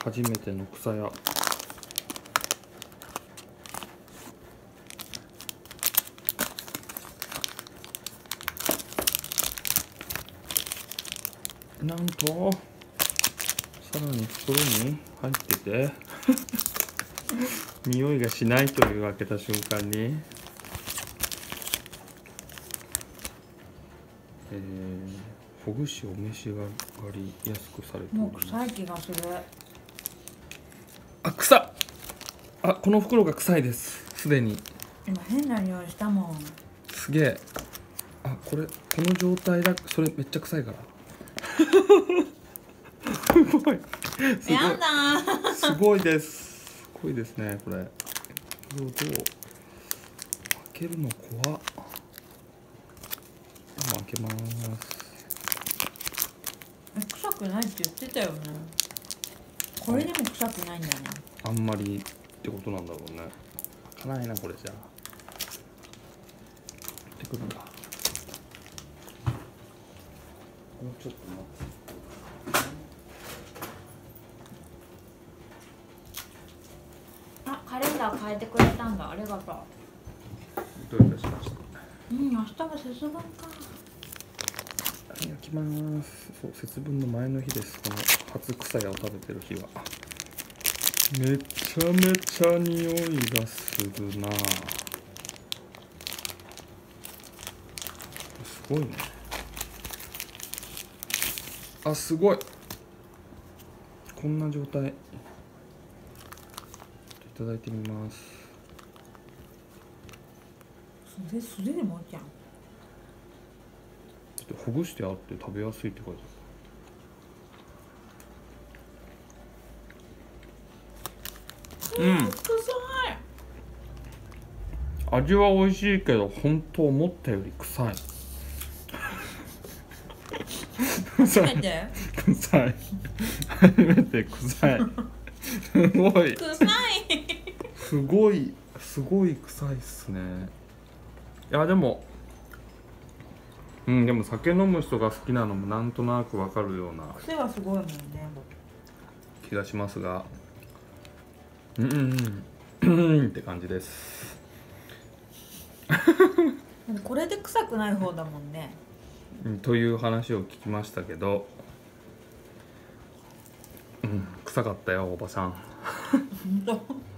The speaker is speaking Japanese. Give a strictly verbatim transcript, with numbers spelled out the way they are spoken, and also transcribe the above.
初めての草屋。なんとさらに袋に入ってて匂いがしないという開けた瞬間に、えー、ほぐしお召し上がりやすくされておりもうます。 臭い気がする。 あ、臭っ。あ、この袋が臭いです。すでに。 今変な匂いしたもん。 すげえ。あ、これこの状態だ。それめっちゃ臭いからすごいすごいやだすごいです。すごいですねこれ。これをどう開けるの怖っ。開けます。 え、臭くないって言ってたよね。これでも臭くないんだね。 あんまりってことなんだろうね。開かないなこれじゃあ。出てくるんだ。もうちょっと待って。 あ、カレンダー変えてくれたんだ。ありがとう。 どういたしました。 うん、明日が節分か。 焼きます。そう、節分の前の日です。この初草屋を食べてる日は。めちゃめちゃ匂いがするな。すごいね。あ、すごい。こんな状態。いただいてみます。 それ素手でもじゃん。 ほぐしてあって食べやすいって書いてある。うん。 臭い。 味は美味しいけど本当思ったより臭い。 初めて。 臭い。初めて臭い。すごい。 臭い。 すごいすごい臭いっすね。いやでも。うん、でも酒飲む人が好きなのもなんとなくわかるような癖はすごいもんね。 気がしますが、うんうんうんって感じです。 でもこれで臭くない方だもんね。 という話を聞きましたけど、うん、臭かったよおばさん。 本当。